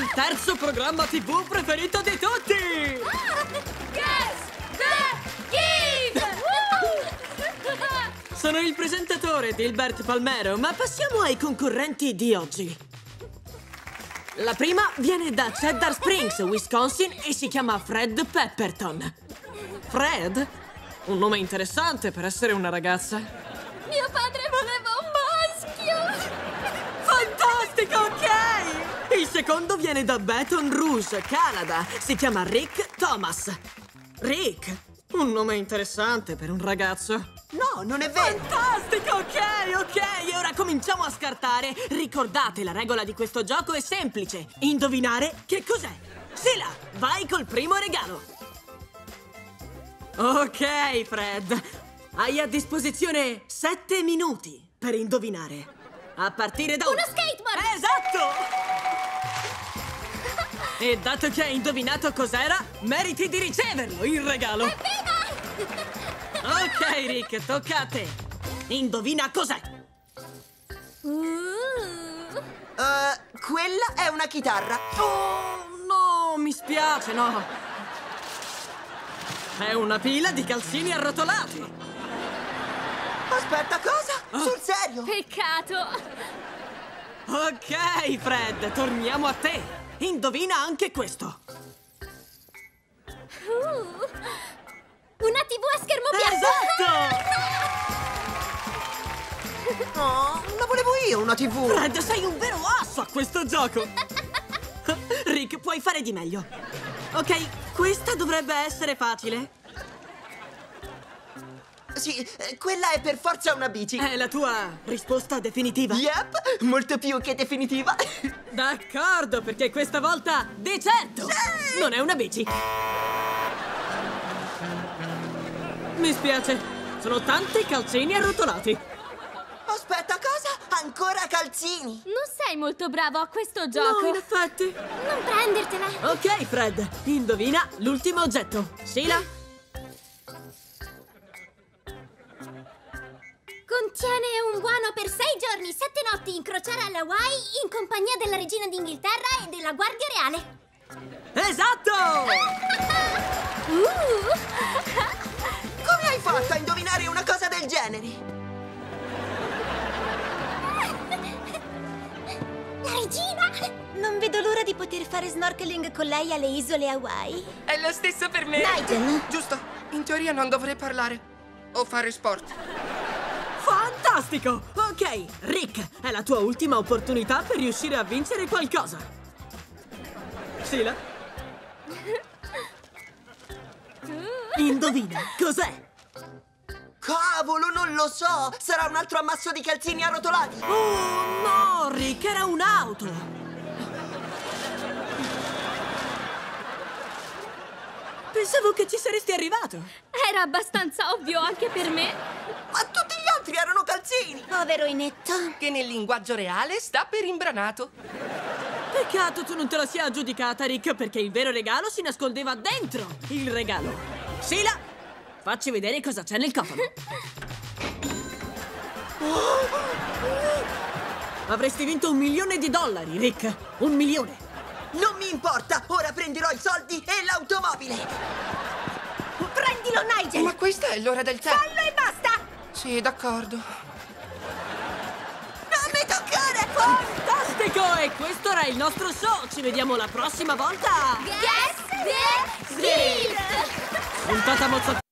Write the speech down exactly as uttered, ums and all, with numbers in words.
il terzo programma tivù preferito di tutti! Guess the Give! Sono il presentatore, Dilbert Palmero, ma passiamo ai concorrenti di oggi. La prima viene da Cedar Springs, Wisconsin, e si chiama Fred Pepperton. Fred? Un nome interessante per essere una ragazza. Mio padre voleva un maschio! Fantastico, ok! Il secondo viene da Baton Rouge, Canada. Si chiama Rick Thomas. Rick? Un nome interessante per un ragazzo. No, non è vero! Fantastico, ok, ok! E ora cominciamo a scartare. Ricordate, la regola di questo gioco è semplice. Indovinare che cos'è. Sila, vai col primo regalo. Ok, Fred. Hai a disposizione sette minuti per indovinare. A partire da... Uno skateboard! Esatto! E dato che hai indovinato cos'era, meriti di riceverlo, il regalo! Evviva! Ok, Rick, tocca a te. Indovina cos'è. Uh. Uh, quella è una chitarra. Oh, no, mi spiace, no. È una pila di calzini arrotolati. Aspetta, cosa? Oh. Sul serio? Peccato! Ok, Fred, torniamo a te. Indovina anche questo. Uh. Una tivù a schermo bianco! Esatto! Oh, la volevo io una tivù. Fred, sei un vero asso a questo gioco. Rick, puoi fare di meglio. Ok, questa dovrebbe essere facile. Sì, eh, quella è per forza una bici. È la tua risposta definitiva? Yep, molto più che definitiva. D'accordo, perché questa volta di certo Sì! non è una bici. Mi spiace, sono tanti calzini arrotolati. Aspetta, cosa? Ancora calzini? Non sei molto bravo a questo gioco! No, in effetti. Non prendertela! Ok, Fred, indovina l'ultimo oggetto. Sheila? Contiene un buono per sei giorni, sette notti in crociera alle Hawaii in compagnia della regina d'Inghilterra e della Guardia Reale. Esatto! Uh. Come hai fatto a indovinare una cosa del genere? La regina! Non vedo l'ora di poter fare snorkeling con lei alle isole Hawaii. È lo stesso per me. Nigel! Giusto, in teoria non dovrei parlare o fare sport. Fantastico! Ok, Rick, è la tua ultima opportunità per riuscire a vincere qualcosa. Sheila? Indovina, cos'è? Cavolo, non lo so! Sarà un altro ammasso di calzini arrotolati! Oh, no, Rick, era un'auto! Pensavo che ci saresti arrivato! Era abbastanza ovvio anche per me. Ma tutti gli altri erano calzini! Povero Inetto. Che nel linguaggio reale sta per imbranato. Peccato tu non te la sia aggiudicata, Rick, perché il vero regalo si nascondeva dentro il regalo. Sheila, facci vedere cosa c'è nel cofano. Avresti vinto un milione di dollari, Rick. Un milione. Non mi importa! Ora prenderò i soldi e l'automobile! Prendilo, Nigel! Ma questa è l'ora del tè. Fallo e basta! Sì, d'accordo. Non mi toccare! Fantastico! E questo era il nostro show. Ci vediamo la prossima volta. Guess the Give! Puntata mozzata.